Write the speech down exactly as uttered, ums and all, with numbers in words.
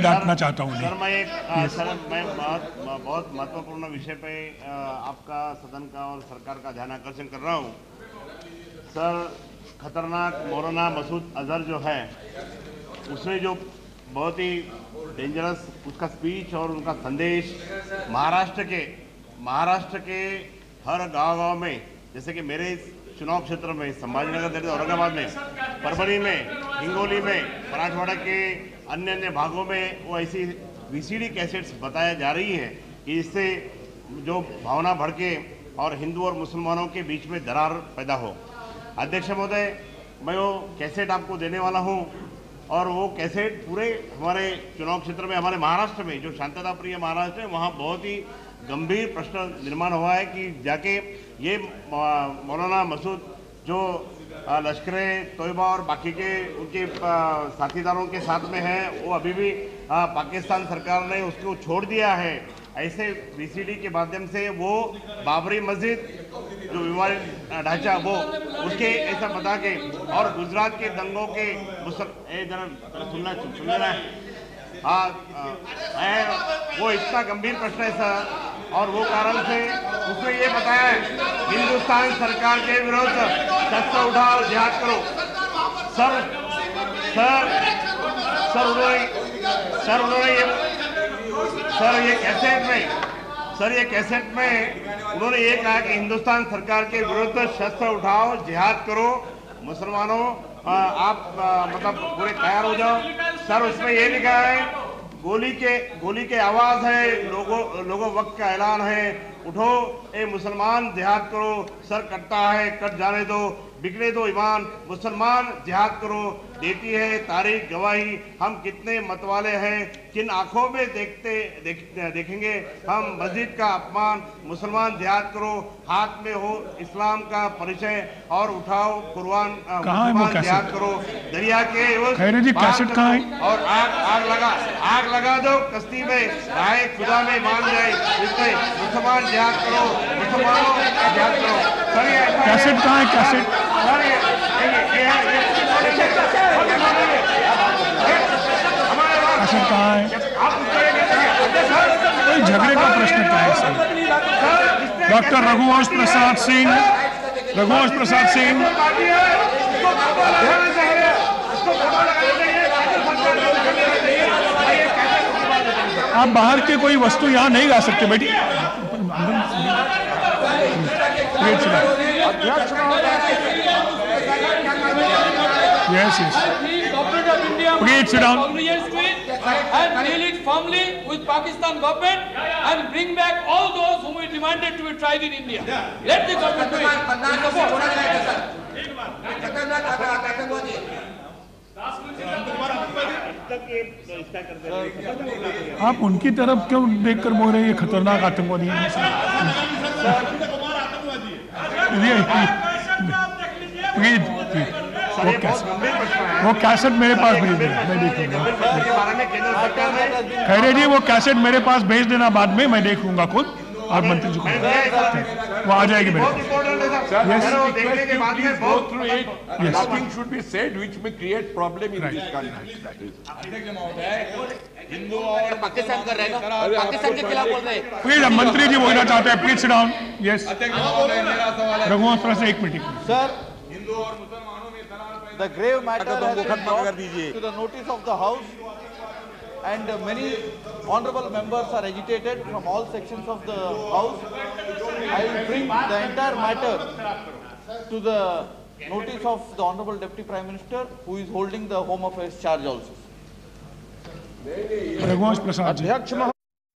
डांटना चाहता हूँ। सर मैं एक आ, सर मैं बहुत बहुत महत्वपूर्ण विषय पे आ, आपका सदन का और सरकार का ध्यान आकर्षण कर रहा हूँ। सर खतरनाक मौलाना मसूद अजहर जो है उसने जो बहुत ही डेंजरस उसका स्पीच और उनका संदेश महाराष्ट्र के महाराष्ट्र के हर गांव-गांव में, जैसे कि मेरे चुनाव क्षेत्र में संभाजीनगर, औरंगाबाद में, परभणी में, हिंगोली में, मराठवाड़ा के अन्य अन्य भागों में वो ऐसी वीसीडी कैसेट्स बताया जा रही हैं कि इससे जो भावना भड़के और हिंदू और मुसलमानों के बीच में दरार पैदा हो। अध्यक्ष महोदय, मैं वो कैसेट आपको देने वाला हूं और वो कैसेट पूरे हमारे चुनाव क्षेत्र में, हमारे महाराष्ट्र में जो शांतता प्रिय महाराष्ट्र है, वहाँ बहुत ही गंभीर प्रश्न निर्माण हुआ है कि जाके ये मौलाना मसूद जो लश्कर तोयबा और बाकी के उनके साथीदारों के साथ में है, वो अभी भी पाकिस्तान सरकार ने उसको छोड़ दिया है। ऐसे वीसीडी के माध्यम से वो बाबरी मस्जिद जो विवादित ढांचा वो उसके ऐसा बता के और गुजरात के दंगों के मुसल सुनना सुनना हाँ वो इतना गंभीर प्रश्न है सर, और वो कारण से उसने ये बताया है हिंदुस्तान सरकार के विरुद्ध शस्त्र उठाओ, जिहाद करो। सर सर सर उन्होंने सर उन्होंने ये सर ये कैसेट में सर ये कैसेट में उन्होंने ये कहा कि हिंदुस्तान सरकार के विरुद्ध शस्त्र उठाओ, जिहाद करो, मुसलमानों आप आ, मतलब पूरे तैयार हो जाओ। सर उसमें ये लिखा है गोली के गोली के आवाज है, लोगों लोगों वक्त का ऐलान है, उठो ए मुसलमान, जिहाद करो। सर कटता है, कट जाने दो, बिगड़े दो ईमान, मुसलमान जिहाद करो। देती है तारीख गवाही हम कितने मतवाले हैं, किन आंखों में देखते देख, देखेंगे हम मस्जिद का अपमान। मुसलमान जिहाद करो, हाथ में हो इस्लाम का परिचय और उठाओ कुर्बान, मुसलमान जिहाद करो। दरिया के कैसेट कहाँ है? और आग आग लगा आग लगा दो कश्ती में, राहे खुदा में मान जाए इसमें, मुसलमान जिहाद करो, मुसलमानों जिहाद करो। सर ये कैसेट कहाँ है? कैसेट सर ये कैसेट कहाँ है? कोई झगड़े का प्रश्न क्या है सर? डॉक्टर रघुवंश प्रसाद सिंह रघुवंश प्रसाद सिंह आप बाहर के कोई वस्तु यहाँ नहीं ला सकते बेटी। Yes, yes. Please sit down. And deal it firmly with Pakistan government and bring back all those whom we demanded to be tried in India. Let the government do it. आप उनकी तरफ क्यों देखकर बोल रहे हैं ये खतरनाक आतंकवादी है? वो कैसेट वो कैसेट मेरे पास भेज देना, मैं देखूंगा। खैरे जी वो कैसेट मेरे पास भेज देना, बाद में मैं देख लूंगा खुद। आप मंत्री जी को वो आ जाएगी मेरे हिंदू और पाकिस्तान का रहेगा, पाकिस्तान के खिलाफ बोल रहे हैं। प्लीज मंत्री जी बोलना चाहते हैं, please sit down. Yes Raghuvansh Prasad एक मिनट सर। हिंदू और मुसलमानों में the grave matter has been brought to the notice of the House, and many honorable members are agitated from all sections of the House. I will bring the entire matter to the notice of the Honorable Deputy Prime Minister, who is holding the Home Affairs charge also. Raghuvansh Prasad ji. अध्यक्ष